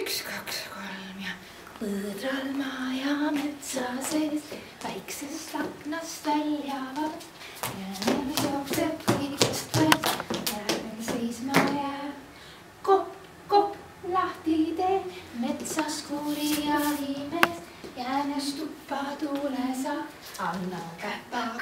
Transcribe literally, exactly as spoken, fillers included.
üks, kaks, kolm ja põõdral maa ja metsa sees väiksest aknast välja vaat. Jäänes jookseb kõigest vaid, järgmine seisma jääb. Kopp, kopp, lahti tee, metsas kuuri jahimees. Jäänes tuppa tuule saab, anna käpa